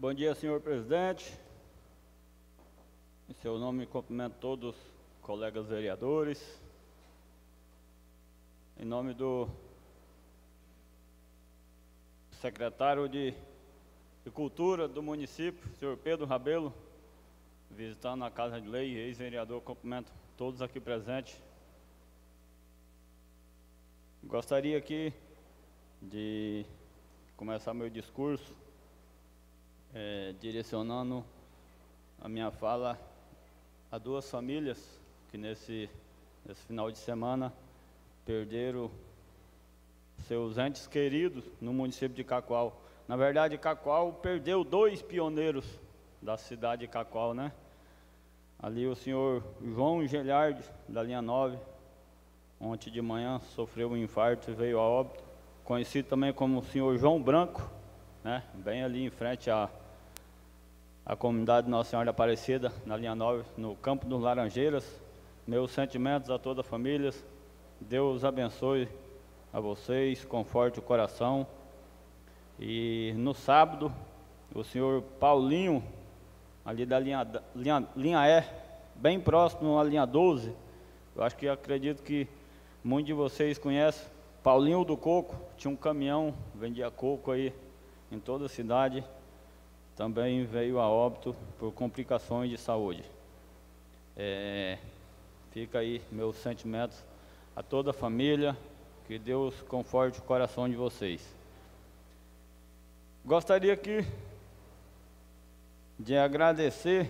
Bom dia, senhor presidente. Em seu nome, cumprimento todos os colegas vereadores. Em nome do secretário de Cultura do município, senhor Pedro Rabelo, visitando a Casa de Lei, ex-vereador, cumprimento todos aqui presentes. Gostaria aqui de começar meu discurso direcionando a minha fala a duas famílias que nesse final de semana perderam seus entes queridos no município de Cacoal. Na verdade, Cacoal perdeu dois pioneiros da cidade de Cacoal, né? Ali o senhor João Gelhardi, da linha 9, ontem de manhã sofreu um infarto e veio a óbito. Conhecido também como o senhor João Branco, né? Bem ali em frente à comunidade Nossa Senhora da Aparecida, na linha 9, no Campo dos Laranjeiras. Meus sentimentos a toda a família. Deus abençoe a vocês, conforte o coração. E no sábado, o senhor Paulinho, ali da linha E, bem próximo à linha 12, eu acho que acredito que muitos de vocês conhecem, Paulinho do Coco, tinha um caminhão, vendia coco aí em toda a cidade, também veio a óbito por complicações de saúde. Fica aí meus sentimentos a toda a família, que Deus conforte o coração de vocês. Gostaria aqui de agradecer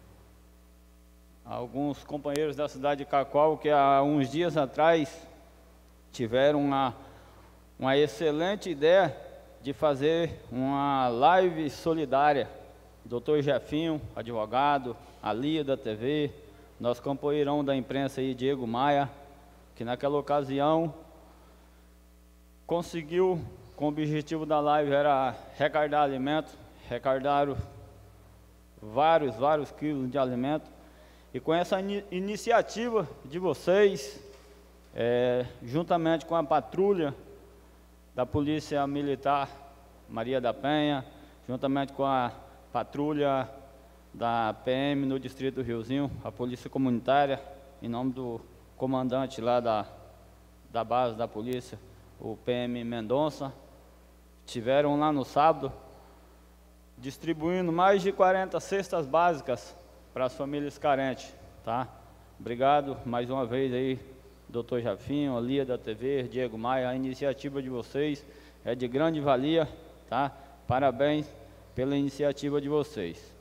a alguns companheiros da cidade de Cacoal que há uns dias atrás tiveram uma excelente ideia de fazer uma live solidária. Dr. Jefinho, advogado, a Lia da TV, nosso companheirão da imprensa aí, Diego Maia, que naquela ocasião conseguiu, com o objetivo da live era arrecadar alimentos, arrecadaram vários quilos de alimento. E com essa iniciativa de vocês, juntamente com a patrulha da Polícia Militar Maria da Penha, juntamente com a patrulha da PM no Distrito do Riozinho, a Polícia Comunitária, em nome do comandante lá da base da polícia, o PM Mendonça, estiveram lá no sábado, distribuindo mais de 40 cestas básicas para as famílias carentes, tá? Obrigado mais uma vez aí, Dr. Jafinho, a Lia da TV, Diego Maia, a iniciativa de vocês é de grande valia, tá? Parabéns pela iniciativa de vocês.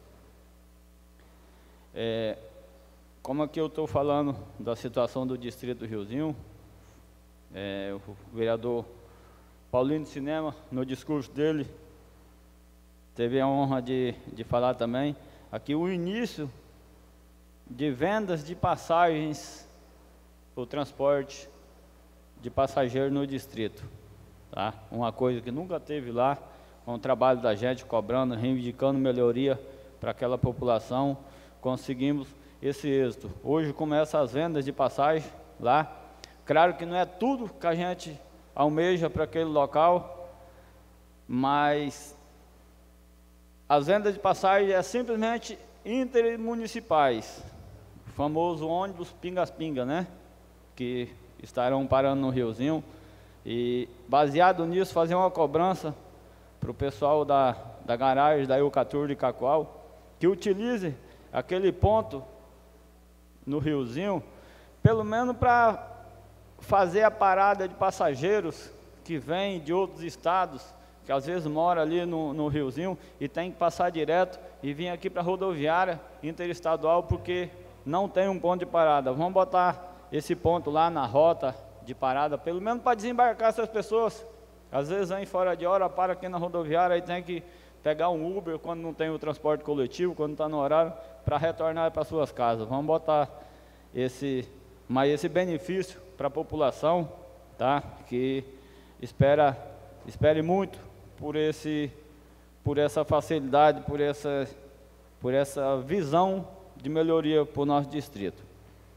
Como aqui eu estou falando da situação do Distrito do Riozinho, o vereador Paulinho de Cinema, no discurso dele, teve a honra de falar também, aqui o início de vendas de passagens, o transporte de passageiro no distrito, tá? Uma coisa que nunca teve lá, com o trabalho da gente, cobrando, reivindicando melhoria para aquela população, conseguimos esse êxito. Hoje começam as vendas de passagem lá, claro que não é tudo que a gente almeja para aquele local, mas as vendas de passagem é simplesmente intermunicipais, o famoso ônibus pingas-pinga, né? Que estarão parando no Riozinho, e baseado nisso fazer uma cobrança para o pessoal da garagem da Eucatur de Cacoal, que utilize aquele ponto no Riozinho, pelo menos para fazer a parada de passageiros que vêm de outros estados, que às vezes mora ali no Riozinho e tem que passar direto e vir aqui para a rodoviária interestadual, porque não tem um ponto de parada. Vamos botar esse ponto lá na rota de parada, pelo menos para desembarcar essas pessoas. Às vezes vem fora de hora, para aqui na rodoviária e tem que pegar um Uber quando não tem o transporte coletivo, quando está no horário, para retornar para suas casas. Vamos botar esse benefício para a população, tá? Que espere muito por essa facilidade, por essa visão de melhoria para o nosso distrito.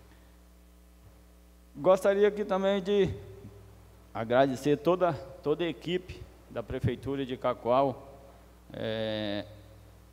Gostaria aqui também de agradecer toda a equipe da Prefeitura de Cacoal,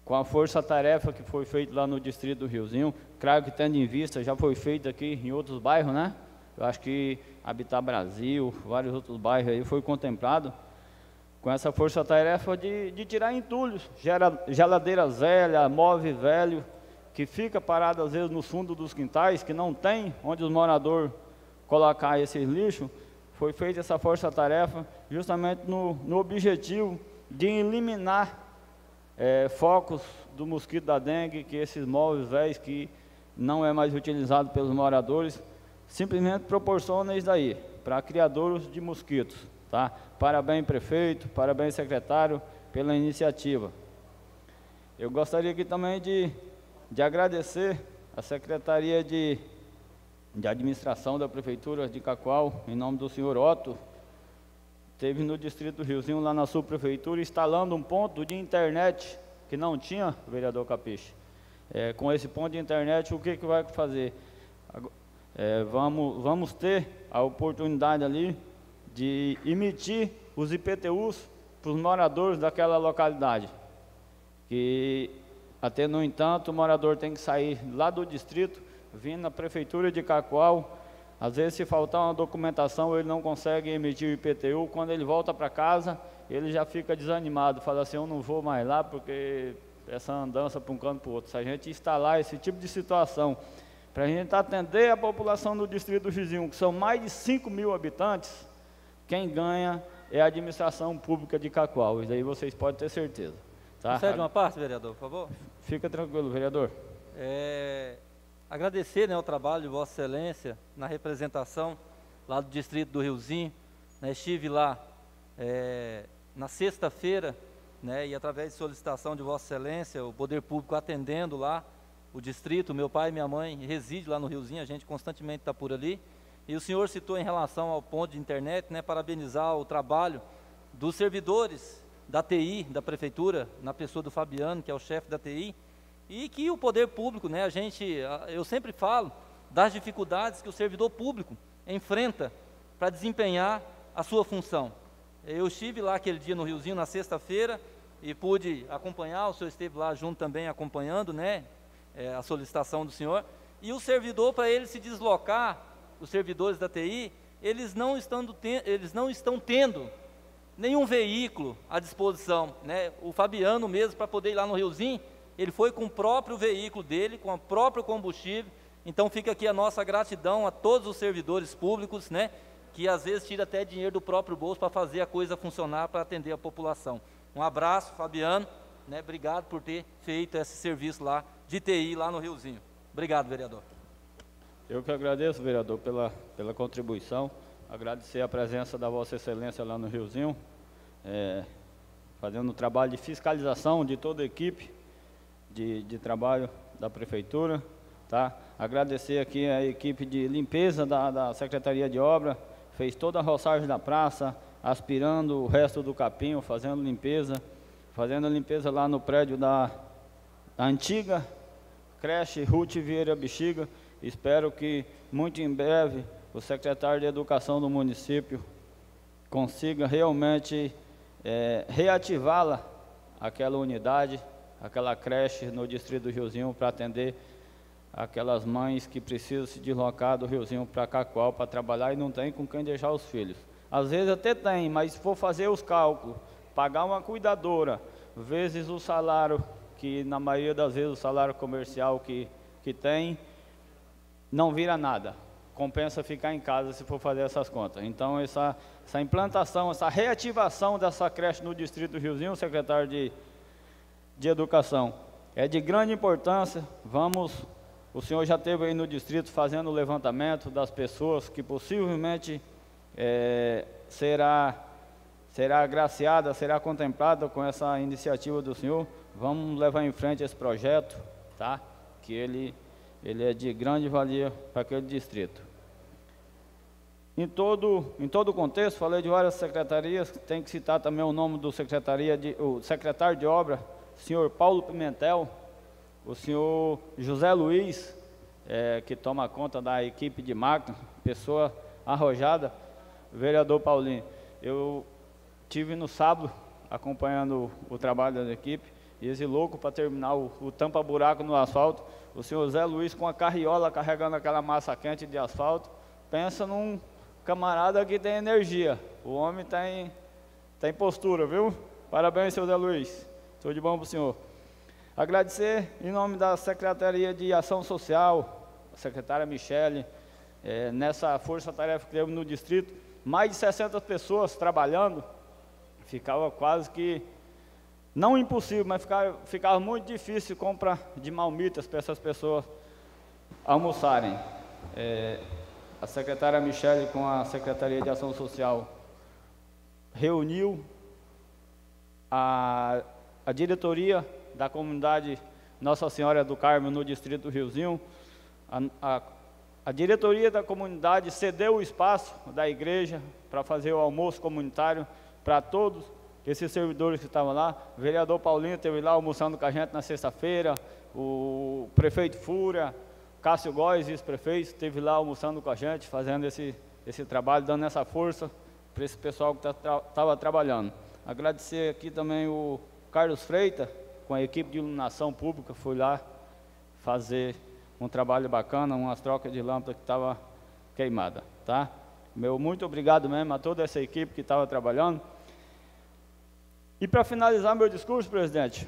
com a força-tarefa que foi feita lá no distrito do Riozinho, claro que tendo em vista, já foi feito aqui em outros bairros, né? Eu acho que Habitat Brasil, vários outros bairros aí foi contemplado com essa força-tarefa de tirar entulhos, geladeiras velhas, móvel velho, que fica parado às vezes no fundo dos quintais, que não tem onde os moradores colocar esses lixos. Foi feita essa força-tarefa justamente no objetivo de eliminar focos do mosquito da dengue, que esses móveis velhos que não é mais utilizado pelos moradores, simplesmente proporciona isso daí, para criadouros de mosquitos, tá? Parabéns, prefeito, parabéns, secretário, pela iniciativa. Eu gostaria aqui também de agradecer a Secretaria de Administração da Prefeitura de Cacoal, em nome do senhor Otto, esteve no distrito do Riozinho, lá na subprefeitura, instalando um ponto de internet que não tinha, vereador Capiche. Com esse ponto de internet, o que vai fazer? Vamos ter a oportunidade ali de emitir os IPTUs para os moradores daquela localidade. Que, até no entanto, o morador tem que sair lá do distrito, vindo na prefeitura de Cacoal. Às vezes, se faltar uma documentação, ele não consegue emitir o IPTU. Quando ele volta para casa, ele já fica desanimado, fala assim, eu não vou mais lá, porque essa andança para um canto para o outro. Se a gente instalar esse tipo de situação, para a gente atender a população do distrito do Riozinho, que são mais de 5 mil habitantes, quem ganha é a administração pública de Cacoal. Isso aí vocês podem ter certeza. Tá? Concede uma parte, vereador, por favor? Fica tranquilo, vereador. Agradecer, né, o trabalho de Vossa Excelência na representação lá do distrito do Riozinho. Estive lá na sexta-feira, né, e através de solicitação de Vossa Excelência, o Poder Público atendendo lá o distrito. Meu pai e minha mãe residem lá no Riozinho, a gente constantemente está por ali. E o senhor citou em relação ao ponto de internet, né, parabenizar o trabalho dos servidores da TI, da Prefeitura, na pessoa do Fabiano, que é o chefe da TI, e que o Poder Público, né, eu sempre falo das dificuldades que o servidor público enfrenta para desempenhar a sua função. Eu estive lá aquele dia no Riozinho, na sexta-feira, e pude acompanhar, o senhor esteve lá junto também acompanhando, né, a solicitação do senhor, e o servidor, para ele se deslocar, os servidores da TI, eles não estão tendo nenhum veículo à disposição, né? O Fabiano mesmo, para poder ir lá no Riozinho, ele foi com o próprio veículo dele, com o próprio combustível. Então fica aqui a nossa gratidão a todos os servidores públicos, né, que às vezes tira até dinheiro do próprio bolso para fazer a coisa funcionar, para atender a população. Um abraço, Fabiano, né, obrigado por ter feito esse serviço lá de TI lá no Riozinho. Obrigado, vereador. Eu que agradeço, vereador, pela contribuição. Agradecer a presença da Vossa Excelência lá no Riozinho, fazendo um trabalho de fiscalização de toda a equipe de trabalho da Prefeitura. Tá? Agradecer aqui a equipe de limpeza da Secretaria de Obra, fez toda a roçagem da praça, aspirando o resto do capim, fazendo limpeza lá no prédio da antiga creche Ruth Vieira Bexiga. Espero que muito em breve o secretário de Educação do município consiga realmente reativá-la, aquela unidade, aquela creche no distrito do Riozinho, para atender aquelas mães que precisam se deslocar do Riozinho para Cacoal para trabalhar e não tem com quem deixar os filhos. Às vezes até tem, mas se for fazer os cálculos, pagar uma cuidadora, vezes o salário, que na maioria das vezes o salário comercial que tem, não vira nada. Compensa ficar em casa se for fazer essas contas. Então essa implantação, essa reativação dessa creche no distrito do Riozinho, secretário de Educação, é de grande importância. O senhor já esteve aí no distrito fazendo o levantamento das pessoas que possivelmente será agraciada, será contemplada com essa iniciativa do senhor. Vamos levar em frente esse projeto, tá? Que ele é de grande valia para aquele distrito. Em todo o contexto, falei de várias secretarias, tem que citar também o nome do o secretário de obra, senhor Paulo Pimentel, o senhor José Luiz, que toma conta da equipe de máquina, pessoa arrojada. Vereador Paulinho, eu tive no sábado acompanhando o trabalho da equipe, esse louco para terminar o tampa-buraco no asfalto, o senhor Zé Luiz com a carriola carregando aquela massa quente de asfalto. Pensa num camarada que tem energia, o homem tem postura, viu? Parabéns, senhor Zé Luiz, tudo de bom para o senhor. Agradecer em nome da Secretaria de Ação Social, a secretária Michele, nessa força-tarefa que temos no distrito, mais de 60 pessoas trabalhando, ficava quase que, não impossível, mas ficava muito difícil compra de marmitas para essas pessoas almoçarem. A secretária Michele com a Secretaria de Ação Social reuniu a diretoria da comunidade Nossa Senhora do Carmo no distrito do Riozinho. A diretoria da comunidade cedeu o espaço da igreja para fazer o almoço comunitário para todos esses servidores que estavam lá. O vereador Paulinho esteve lá almoçando com a gente na sexta-feira, o prefeito Fúria, Cássio Góes, vice-prefeito, esteve lá almoçando com a gente, fazendo esse trabalho, dando essa força para esse pessoal que estava trabalhando. Agradecer aqui também o Carlos Freitas, com a equipe de iluminação pública, foi lá fazer um trabalho bacana, umas trocas de lâmpada que estava queimada, tá? Muito obrigado mesmo a toda essa equipe que estava trabalhando. E para finalizar meu discurso, presidente,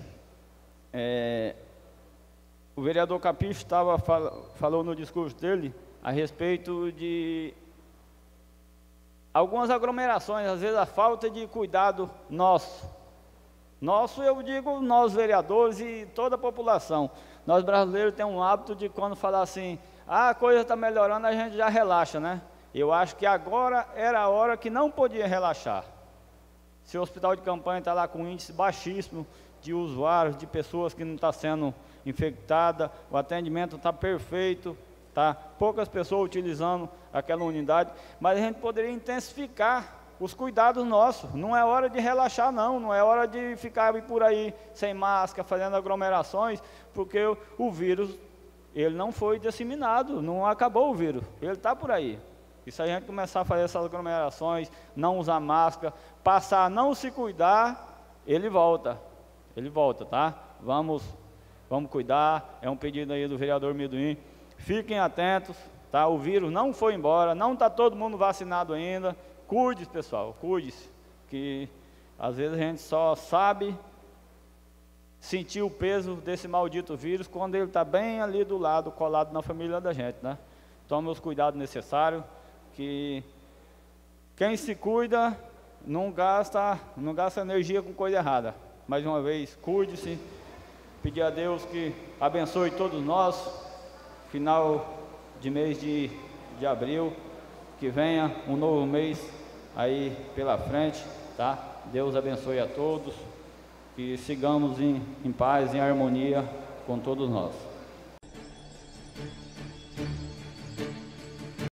o vereador Capicho falou no discurso dele a respeito de algumas aglomerações, às vezes a falta de cuidado nosso, eu digo nós vereadores e toda a população. Nós brasileiros temos um hábito de quando falar assim, a coisa está melhorando, a gente já relaxa, né? Eu acho que agora era a hora que não podia relaxar. Se o hospital de campanha está lá com um índice baixíssimo de usuários, de pessoas que não estão sendo infectadas, o atendimento está perfeito, tá? Poucas pessoas utilizando aquela unidade, mas a gente poderia intensificar os cuidados nossos. Não é hora de relaxar não é hora de ficar por aí sem máscara, fazendo aglomerações, porque o vírus, ele não foi disseminado, não acabou o vírus, ele está por aí. E se a gente começar a fazer essas aglomerações, não usar máscara, passar a não se cuidar, ele volta, tá? Vamos cuidar, é um pedido aí do vereador Meduim. Fiquem atentos, tá? O vírus não foi embora, não está todo mundo vacinado ainda. Cuide-se, pessoal, cuide-se, que às vezes a gente só sabe sentir o peso desse maldito vírus quando ele está bem ali do lado, colado na família da gente, né? Tome os cuidados necessários, que quem se cuida não gasta energia com coisa errada. Mais uma vez, cuide-se, pedir a Deus que abençoe todos nós, final de mês de abril, que venha um novo mês aí pela frente, tá? Deus abençoe a todos, que sigamos em paz, em harmonia com todos nós.